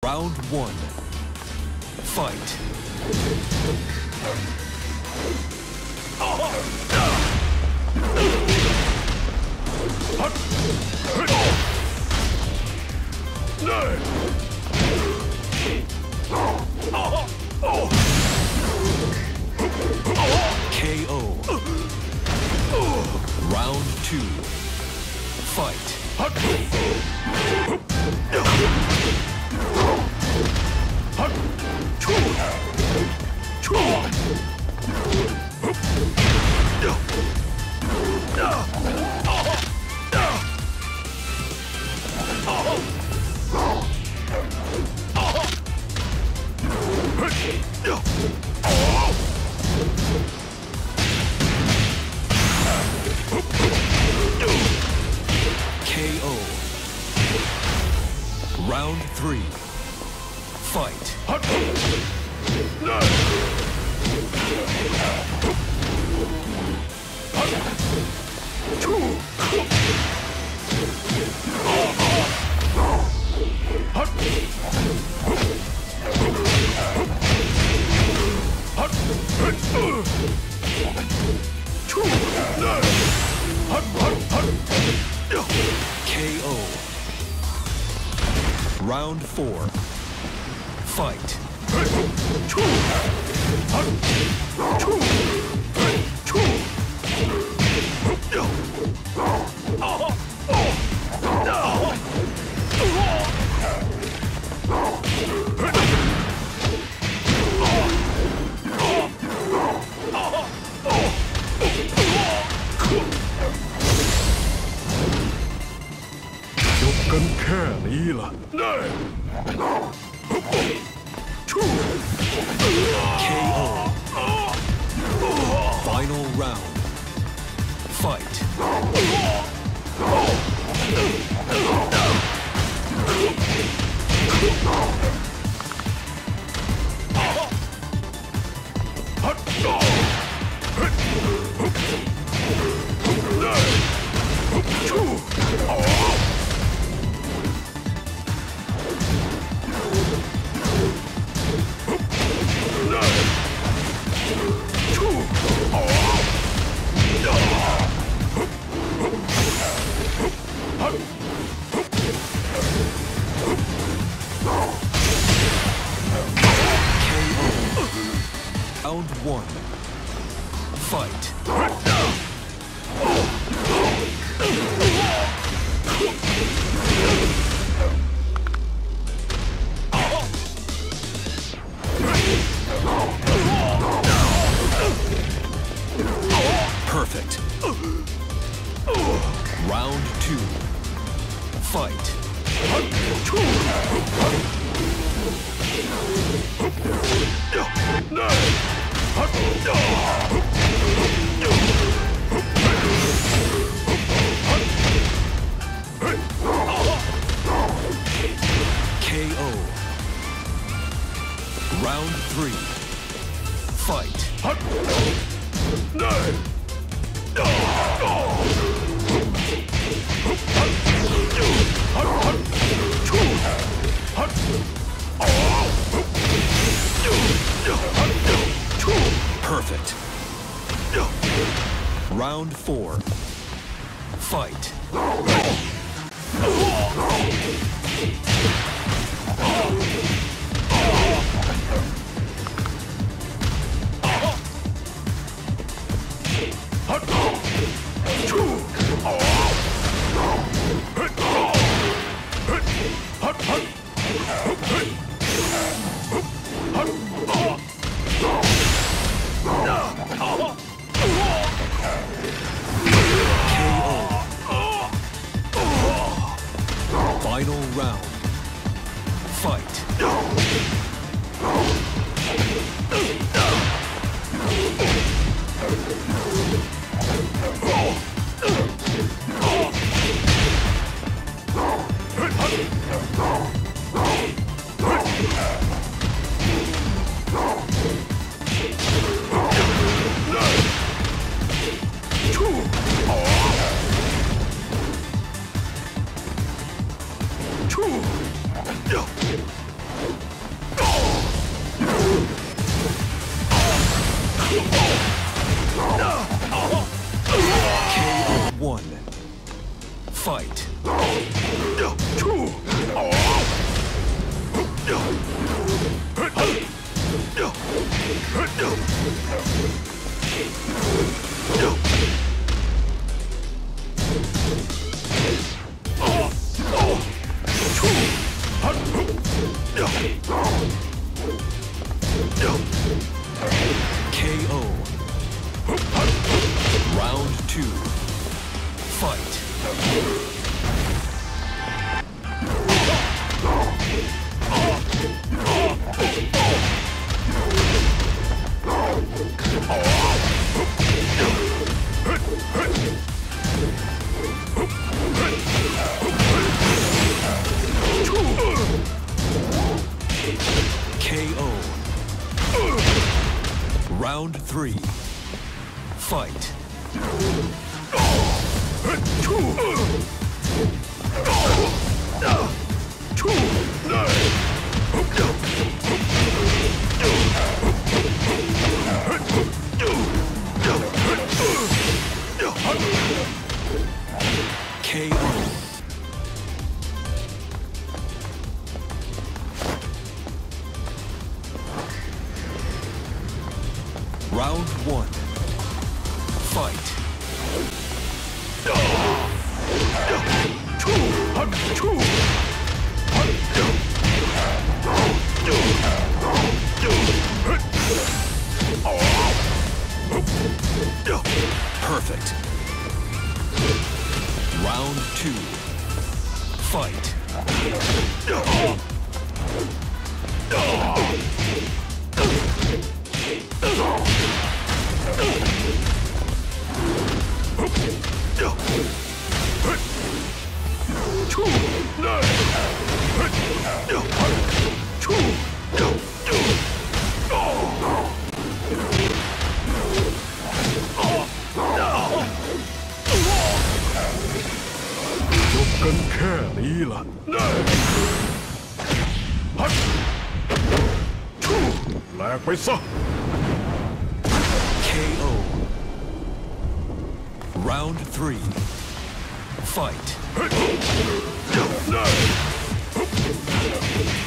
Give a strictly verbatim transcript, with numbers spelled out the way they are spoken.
Round one. Fight. K O. Round two. Fight. K O. Round three. Fight. K O. Round four. Fight. K O. Final round. Fight. Round one. Fight. Perfect. Round two. Fight. K O. Round three. Fight. Perfect. Round four. Fight. Final round. Fight. K O. Round two. Fight. K O. Round three. Fight. K O. Round one. Fight. Perfect. Round two. Fight. กันแค่นี้ล่ะแหลกไปซะ K O. Round three. Fight.